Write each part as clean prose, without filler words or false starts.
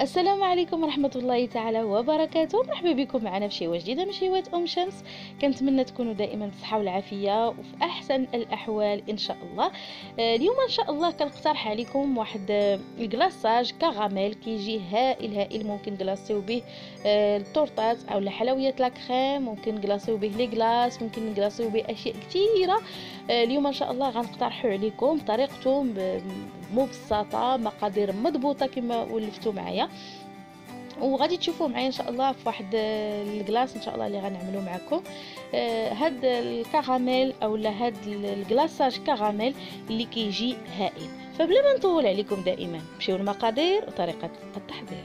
السلام عليكم ورحمة الله تعالى وبركاته. مرحبا بكم معنا في شيوة جديدة من شيوات شمس. كنتمنى تكونوا دائما بالصحة والعافية وفي أحسن الأحوال إن شاء الله. اليوم إن شاء الله كنقترح عليكم واحد الكلاصاج كراميل كيجي هائل. ممكن نكلاصيو به التورتات أو الحلويات لاكريم، ممكن نكلاصيو به لي كلاص، ممكن نكلاصيو به أشياء كثيرة. اليوم إن شاء الله غنقترحوا عليكم طريقته مبسطه، مقادير مضبوطه كما ولفتوا معايا، وغادي تشوفوا معايا ان شاء الله في واحد الكلاص ان شاء الله اللي غنعملو معكم. هاد الكراميل اولا هاد الكلاصاج كراميل اللي كيجي هائل. فبلا ما نطول عليكم دائما نمشيو للمقادير وطريقه التحضير.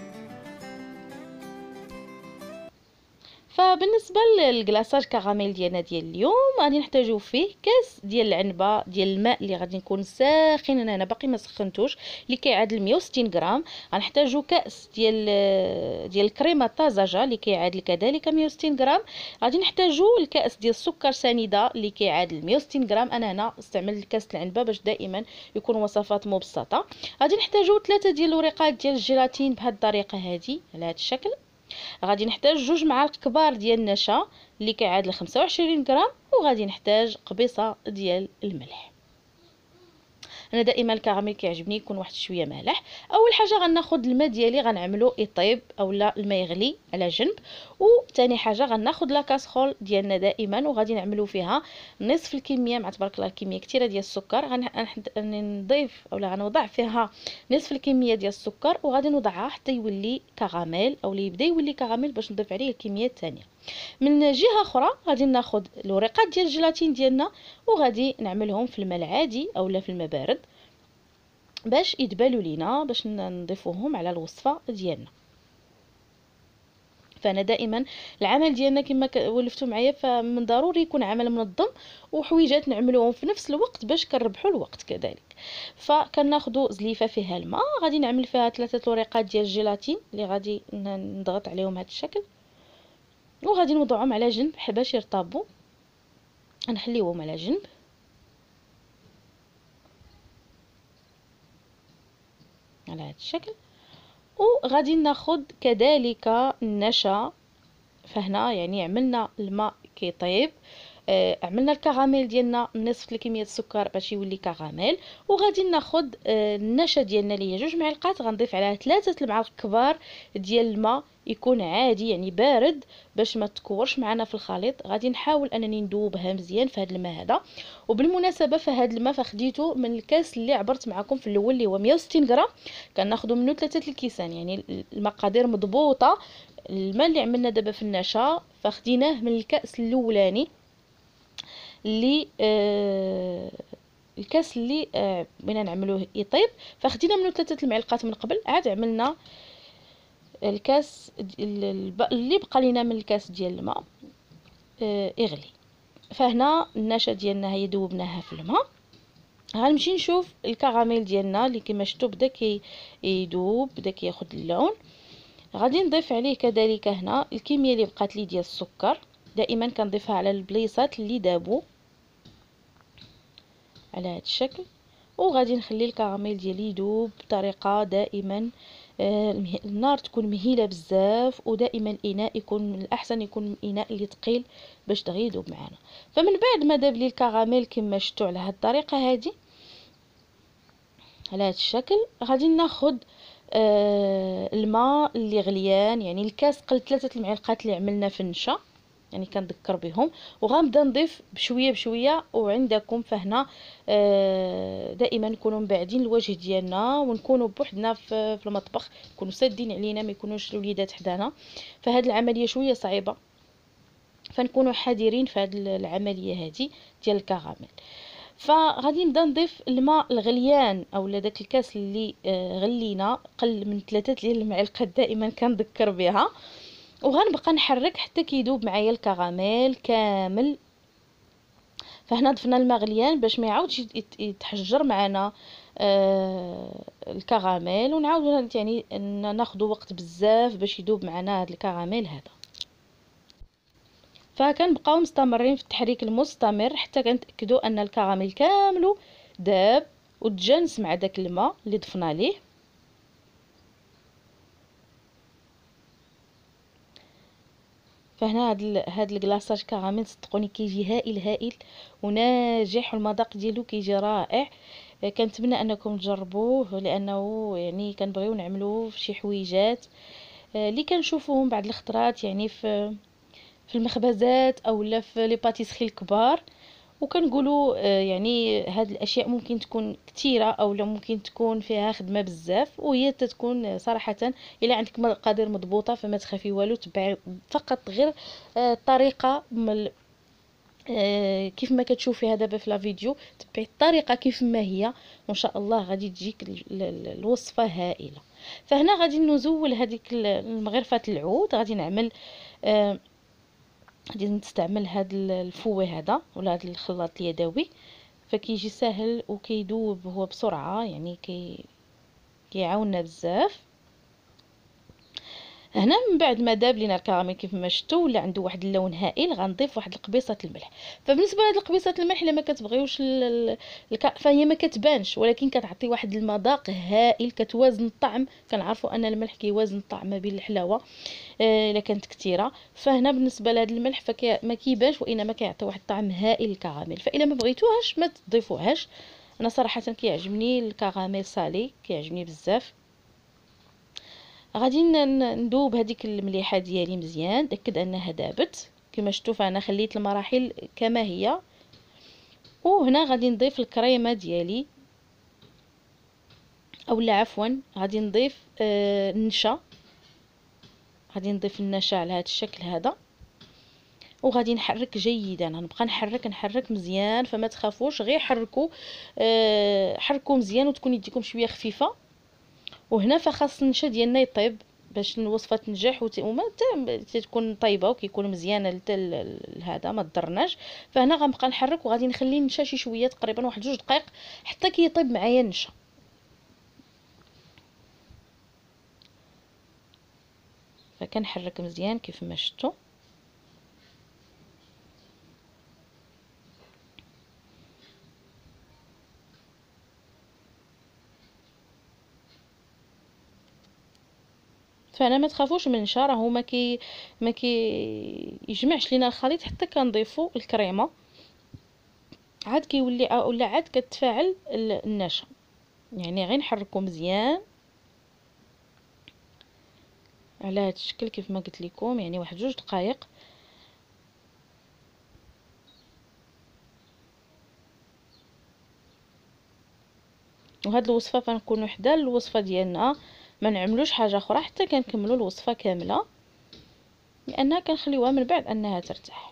فبالنسبه للكلاصاج كراميل ديالنا ديال اليوم غادي نحتاجو فيه كاس ديال العنبه ديال الماء اللي غادي نكون ساخن، انا باقي ما سخنتوش، اللي كيعادل 160 غرام. غنحتاجو كاس ديال الكريمه الطازجه اللي كيعادل كذلك 160 غرام. غادي نحتاجو الكاس ديال السكر سنيده اللي كيعادل 160 غرام. انا هنا استعملت كاس العنبه باش دائما يكون وصفات مبسطه. غادي نحتاجو 3 ديال الوريقات ديال الجيلاتين بهذه الطريقه هذه على هذا الشكل. غادي نحتاج 2 معالق كبار ديال النشا اللي كيعادل 25 غرام، وغادي نحتاج قبيصه ديال الملح. انا دائما الكراميل كيعجبني يكون واحد شويه مالح. اول حاجه غناخذ الماء ديالي غنعملو يطيب اولا الماء يغلي على جنب، وثاني حاجه غناخذ لا كاسرول ديالنا دائما وغادي نعملو فيها نصف الكميه، مع تبارك الله الكميه كثيره ديال السكر. غنضيف اولا غنوضع فيها نصف الكميه ديال السكر وغادي نوضعها حتى يولي كراميل او يبدا يولي كراميل باش نضيف عليه الكميه الثانيه. من جهه اخرى غادي ناخذ الوريقات ديال الجيلاتين ديالنا وغادي نعملهم في الماء العادي اولا في الماء بارد باش يدبلوا لينا باش نضيفوهم على الوصفه ديالنا. فانا دائما العمل ديالنا كما ولفتوا معايا فمن ضروري يكون عمل منظم وحويجات نعملوهم في نفس الوقت باش كنربحوا الوقت كذلك. فكناخذوا زليفه فيها الماء، غادي نعمل فيها 3 وريقات ديال الجيلاتين اللي غادي نضغط عليهم هذا الشكل، وغادي نوضعهم على جنب باش يرطبوا. نخليوهم على جنب. على هذا الشكل. وغادي ناخذ كذلك النشا. فهنا يعني عملنا الماء كيطيب، عملنا الكراميل ديالنا نصف الكميه السكر باش يولي كراميل، وغادي ناخذ النشا ديالنا اللي هي 2 معالق، غنضيف عليها 3 المعالق كبار ديال الماء يكون عادي يعني بارد باش ما تكورش معنا في الخليط. غادي نحاول انني ندوبها مزيان في هذا الماء هذا. وبالمناسبه فهاد الماء فخديته من الكاس اللي عبرت معكم في الاول اللي هو 160 غرام، كناخذوا منه 3 الكيسان، يعني المقادير مضبوطه. الماء اللي عملنا دابا في النشا فخديناه من الكاس الاولاني اللي الكاس اللي بغينا نعملوه يطيب، فخدينا منه 3 المعلقات من قبل، عاد عملنا الكاس اللي بقى لينا من الكاس ديال الماء يغلي. فهنا النشا ديالنا هي دوبناها في الماء. غنمشي نشوف الكراميل ديالنا اللي كما شفتوا بدا يذوب، بدا كياخذ اللون. غادي نضيف عليه كذلك هنا الكميه اللي بقات لي ديال السكر، دائما كنضيفها على البليصات اللي دابوا على هذا الشكل. وغادي نخلي الكراميل ديالي يذوب بطريقه دائما النار تكون مهيله بزاف، ودائما الاناء يكون من الاحسن يكون اناء اللي ثقيل باش دغيا يذوب معنا. فمن بعد ما داب لي الكراميل كما شفتوا على هذه الطريقه هذه على هذا الشكل، غادي ناخذ الماء اللي غليان، يعني الكاس قل 3 المعلقات اللي عملنا في النشا، يعني كنذكر بهم، وغنبدا نضيف بشويه بشويه. وعندكم فهنا دائما نكونوا مبعدين الوجه ديالنا ونكونوا بوحدنا في المطبخ، نكونوا سادين علينا، ما يكونوش الوليدات حدانا. فهاد العمليه شويه صعيبه، فنكونوا حذرين في هذه العمليه هذه ديال الكراميل. فغادي نبدا نضيف الماء الغليان اولا داك الكاس اللي غلينا قل من 3 ديال المعالق، دائما كنذكر بها، وغنبقى نحرك حتى كيذوب معايا الكراميل كامل. فهنا ضفنا الماء غليان باش ما يعاودش يتحجر معنا الكراميل، ونعاودو يعني ناخذوا وقت بزاف باش يذوب معنا هذا الكراميل هذا. فكنبقاو مستمرين في التحريك المستمر حتى كنتاكدوا ان الكراميل كامل داب وتجانس مع داك الماء اللي ضفنا ليه. فهنا هاد الكلاصاج كراميل صدقوني كيجي هائل هائل وناجح، والمذاق ديالو كيجي رائع. كنتمنى انكم تجربوه، لانه يعني كنبغيو نعملوه في شي حويجات اللي كنشوفوهم بعض الخطرات يعني في المخبزات او لا في لي باتيسري الكبار، وكنقولوا يعني هاد الاشياء ممكن تكون كثيره او لا ممكن تكون فيها خدمه بزاف، وهي تتكون صراحه الا عندك مقادير مضبوطه فما تخافي والو، تبعي فقط غير الطريقه كيف ما كتشوفيها دابا في لا فيديو، تبعي الطريقه كيف ما هي، وان شاء الله غادي تجيك الوصفه هائله. فهنا غادي نزول هذيك المغرفه العود، غادي نعمل غادي نستعمل هاد الفوي هذا ولا هاد الخلاط اليدوي، فكيجي سهل وكيدوب هو بسرعه، يعني كيعاوننا بزاف. هنا من بعد ما داب لينا الكراميل كيف ما شفتوا ولا عنده واحد اللون هائل، غنضيف واحد القبيصه الملح. فبالنسبه لهاد القبيصه الملح الا ما كتبغيوش فهي ما كتبانش، ولكن كتعطي واحد المذاق هائل، كتوازن الطعم. كنعرفوا ان الملح كيوازن الطعم ما بين الحلاوه الا كانت كثيره، فهنا بالنسبه لهاد الملح ما كيبانش، وانما كيعطي واحد الطعم هائل الكراميل. فالا ما بغيتوهاش ما تضيفوهاش. انا صراحه كيعجبني الكراميل صالي، كيعجبني بزاف. غادي ندوب هذيك المليحه ديالي مزيان، نتاكد انها دابت كما شفتوا. فانا خليت المراحل كما هي، وهنا غادي نضيف الكريمه ديالي، او لا عفوا غادي نضيف النشا. غادي نضيف النشا على هذا الشكل هذا، وغادي نحرك جيدا. غنبقى نحرك مزيان، فما تخافوش، غير حركوا حركوا مزيان وتكون يديكم شويه خفيفه. وهنا فخاص النشا ديالنا يطيب باش الوصفه تنجح وما تكون طيبه وكيكون مزيانه هذا ما تضرناش. فهنا غنبقى نحرك وغادي نخلي النشا شي شويه، تقريبا واحد 2 دقائق حتى كيطيب معايا النشا. فكنحرك مزيان كيف ما شفتوا. فانا ما تخافوش من النشا، راهو ما يجمعش لينا الخليط حتى كنضيفوا الكريمه، عاد كيولي ولا عاد كتفاعل النشا. يعني غير نحركو مزيان على هذا الشكل كيف ما قلت لكم، يعني واحد 2 دقائق. وهاد الوصفه فنكونوا حدا الوصفه ديالنا، ما نعملوش حاجه اخرى حتى كنكملوا الوصفه كامله، لانها كنخليوها من بعد انها ترتاح.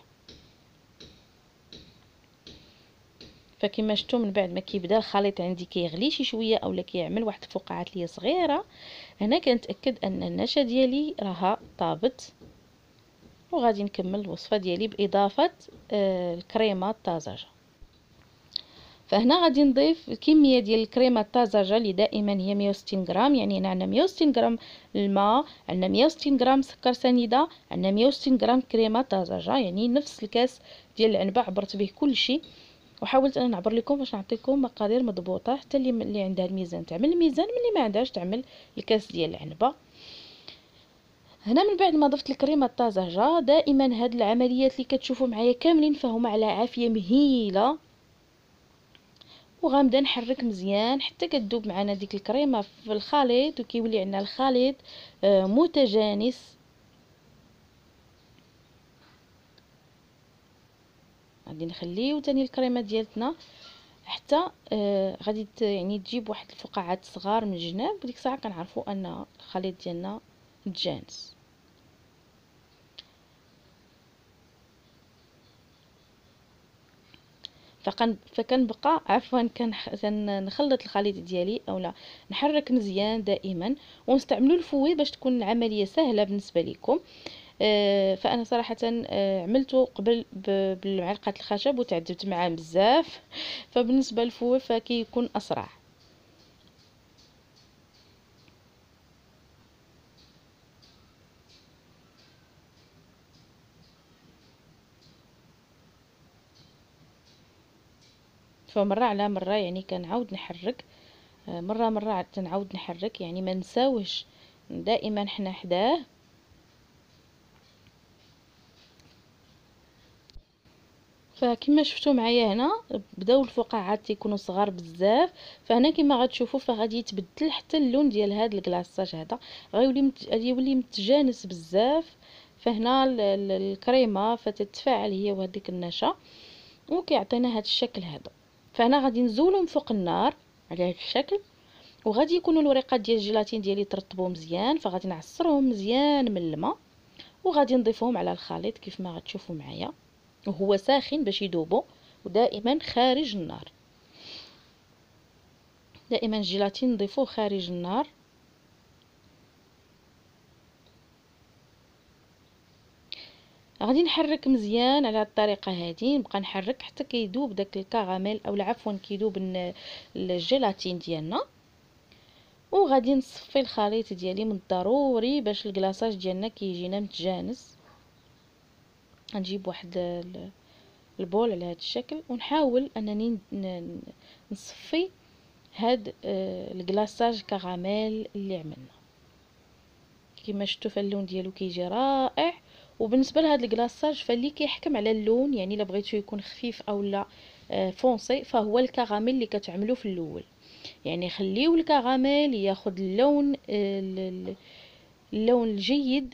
فكما شفتوا من بعد ما كيبدا الخليط عندي كيغلي شي شويه اولا كيعمل واحد الفقاعات ليا صغيره، هنا كنتاكد ان النشا ديالي راها طابت. وغادي نكمل الوصفه ديالي باضافه الكريمه الطازجه. فهنا غادي نضيف كميه ديال الكريمه الطازجه اللي دائما هي 160 غرام. يعني هنا عندنا 160 غرام الماء، عندنا 160 غرام سكر سنيده، عندنا 160 غرام كريمه طازجه، يعني نفس الكاس ديال العنبه عبرت به كل شيء. وحاولت انا نعبر لكم باش نعطيكم مقادير مضبوطه، حتى اللي عندها الميزان تعمل الميزان، اللي ما عندهاش تعمل الكاس ديال العنبه. هنا من بعد ما ضفت الكريمه الطازجه، دائما هاد العمليات اللي كتشوفوا معايا كاملين فهما على عافيه مهيله، وغنبدا نحرك مزيان حتى كتذوب معنا ديك الكريمه في الخليط وكيولي عندنا الخليط متجانس. غادي نخليو تاني الكريمه ديالتنا حتى غادي يعني تجيب واحد الفقاعات صغار من الجناب، وديك الساعه كنعرفوا ان الخليط ديالنا تجانس. فكنبقى عفوا كنخلط الخليط ديالي اولا نحرك مزيان دائما، ونستعملوا الفوي باش تكون العمليه سهله بالنسبه لكم. فانا صراحه عملته قبل بالمعلقه الخشب وتعذبت معاه بزاف، فبالنسبه للفوي فكيكون اسرع. فمره على مره يعني كنعاود نحرك، مره عاد نعاود نحرك، يعني ما نساوش دائما حنا حداه. فكما شفتوا معايا هنا بداو الفقاعات يكونوا صغار بزاف. فهنا كما غتشوفوا فغادي يتبدل حتى اللون ديال هذا الكلاصاج هذا، غيولي متجانس بزاف. فهنا الكريمه فتتفاعل هي وهذيك النشا وكيعطينا هذا الشكل هذا. فهنا غادي نزولهم فوق النار على هذا الشكل، وغادي يكونوا الوريقات ديال الجيلاتين ديالي ترطبوا مزيان. فغادي نعصرهم مزيان من الماء وغادي نضيفهم على الخليط كيف ما غتشوفوا معايا وهو ساخن باش يذوبوا، ودائما خارج النار. دائما الجيلاتين نضيفوه خارج النار. غادي نحرك مزيان على الطريقه هذه، نبقى نحرك حتى كيذوب داك الكراميل او عفوا كيذوب الجيلاتين ديالنا. وغادي نصفي الخليط ديالي من الضروري باش الكلاصاج ديالنا كيجينا متجانس. غنجيب واحد البول على هذا الشكل ونحاول انني نصفي هاد الكلاصاج كراميل اللي عملنا. كما شفتوا فاللون ديالو كيجي رائع. وبالنسبه لهاد الكلاصاج فاللي كيحكم على اللون، يعني الا بغيتو يكون خفيف او لا فونسي، فهو الكراميل اللي كتعملوه في الاول. يعني خليو الكراميل ياخذ اللون الجيد،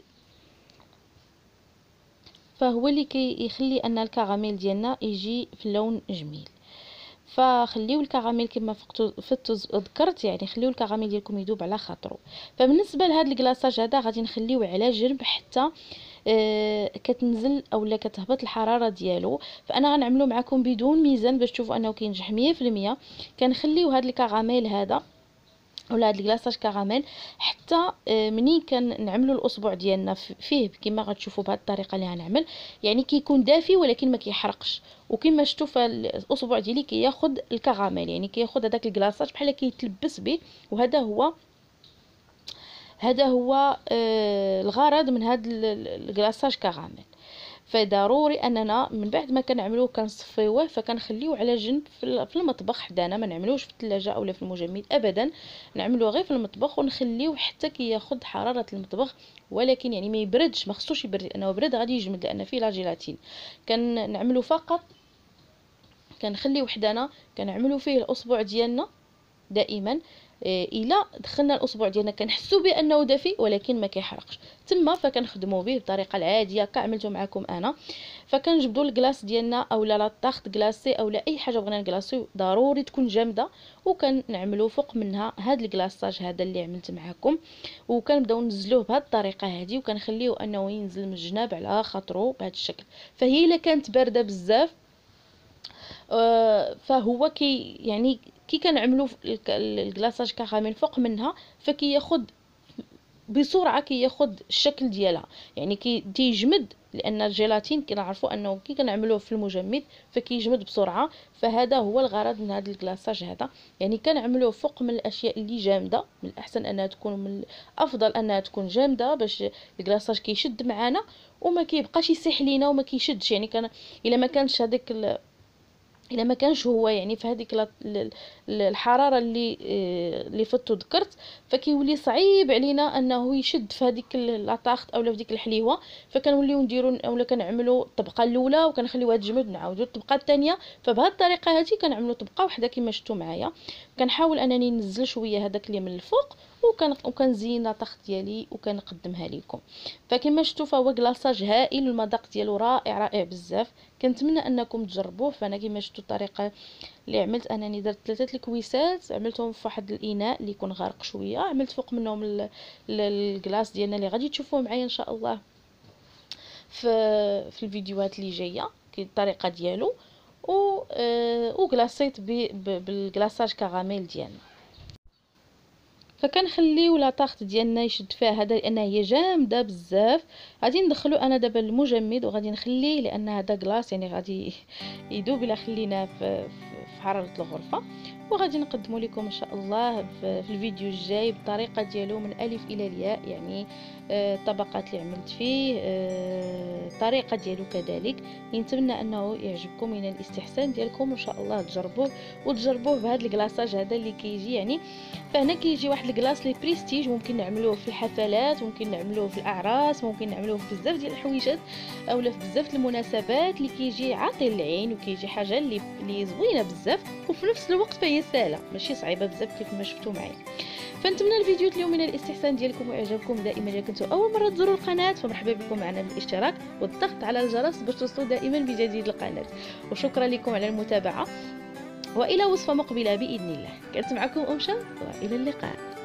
فهو اللي كيخلي ان الكراميل ديالنا يجي في اللون جميل. فخليو الكراميل كما ذكرت، يعني خليو الكراميل ديالكم يذوب على خاطرو. فبالنسبه لهذا الكلاصاج هذا غادي نخليوه على جنب حتى كتنزل اولا كتهبط الحراره ديالو. فانا غنعملو معكم بدون ميزان باش تشوفوا انه كينجح 100%. كنخليو هذا الكراميل هذا ولا هاد الكلاصاج كراميل حتى منين كنعملوا الاصبع ديالنا فيه كما غتشوفوا بهذه الطريقه اللي غنعمل، يعني كيكون دافي ولكن ما كيحرقش. وكما شفتوا فالاصبع ديالي كياخذ الكراميل، يعني كياخذ هذاك الكلاصاج بحال كيتلبس به. وهذا هو الغرض من هذا الكلاصاج كراميل. فضروري اننا من بعد ما كنعملوه كنصفيوه فكنخليوه على جنب في المطبخ حدانا، ما نعملوش في الثلاجه اولا في المجمد ابدا، نعملوه غير في المطبخ ونخليوه حتى كياخذ حراره المطبخ. ولكن يعني ما يبردش، ما خصوش يبرد لانه برد غادي يجمد لان فيه لا جيلاتين. كنعملو فقط كنخليوه حدانا، كنعملو فيه الاصبع ديالنا دائما. الا دخلنا الاصبع ديالنا كنحسوا بانه دافي ولكن ما كيحرقش تما، فكنخدموا به بالطريقه العاديه كعملته معكم انا. فكنجبدوا الكلاص ديالنا اولا لا طاخت كلاصي اولا اي حاجه بغينا نكلاصيو ضروري تكون جامده، وكنعملوا فوق منها هذا الكلاصاج هذا اللي عملت معكم. وكنبداو ننزلوه بهذه الطريقه هذه وكنخليوه انه ينزل من الجناب على خاطرو بهذا الشكل. فهي الا كانت بارده بزاف فهو يعني كي كنعملوا الكلاصاج كراميل فوق منها فكياخذ بسرعه كياخذ الشكل ديالها، يعني تيجمد لان الجيلاتين كنعرفوا انه كي كنعملوه في المجمد فكيجمد بسرعه. فهذا هو الغرض من هذا الكلاصاج هذا، يعني كنعملوه فوق من الاشياء اللي جامده. من الاحسن انها تكون، من الافضل انها تكون جامده باش الكلاصاج كيشد معنا وما كيبقاش يسيح لينا وما كيشدش. يعني الا ما كانش هذاك الا ما كانش هو يعني في هذيك الحراره اللي فتو ذكرت، فكيولي صعيب علينا انه يشد في هذيك لاطاخت اولا في ديك الحليوه. فكنوليو نديرو اولا كنعملوا الطبقه الاولى وكنخليوها تجمد نعاودوا الطبقه الثانيه. فبهذه الطريقه هذه كنعملوا طبقه واحده كما شفتوا معايا. كنحاول انني ننزل شويه هذاك اللي من الفوق وكنزين لاطاخت ديالي وكنقدمها لكم. فكما شفتوا فهو كلاصاج هائل والمذاق ديالو رائع رائع بزاف. كنتمنى انكم تجربوه. فانا كما شفتوا الطريقه اللي عملت انني درت 3 الكويسات، عملتهم في واحد الاناء اللي يكون غارق شويه، عملت فوق منهم الكلاص ديالنا اللي غادي تشوفوه معايا ان شاء الله في الفيديوهات اللي جايه الطريقه ديالو. وكلاصيت بالكلاصاج كراميل ديالنا. فكنخليو لاطاخت ديالنا يشد فيها هذا لان هي جامده بزاف. غادي ندخلو انا دابا المجمد وغادي نخليه لان هذا كلاص يعني غادي يذوب الا خليناه في حراره الغرفه. وغادي نقدموا لكم ان شاء الله في الفيديو الجاي بالطريقه ديالو من الف الى الياء، يعني الطبقات اللي عملت فيه، الطريقه ديالو كذلك. نتمنى انه يعجبكم، من الاستحسان ديالكم وان شاء الله تجربوه بهذا الكلاصاج هذا اللي كيجي. يعني فهنا كيجي واحد الكلاص لي بريستيج، ممكن نعملوه في الحفلات، ممكن نعملوه في الاعراس، ممكن نعملوه في بزاف ديال الحويجات اولا في بزاف المناسبات، اللي كيجي عاطي للعين وكيجي حاجه اللي زوينه بزاف، وفي نفس الوقت فهي سهله ماشي صعيبه بزاف كيف ما شفتوا معايا. فنتمنى الفيديو اليوم من الاستحسان ديالكم واعجابكم. دائما اذا كنتوا اول مره تزوروا القناه فمرحبا بكم معنا بالاشتراك والضغط على الجرس باش توصلوا دائما بجديد القناه، وشكرا لكم على المتابعه، والى وصفه مقبله باذن الله. كانت معكم شمس والى اللقاء.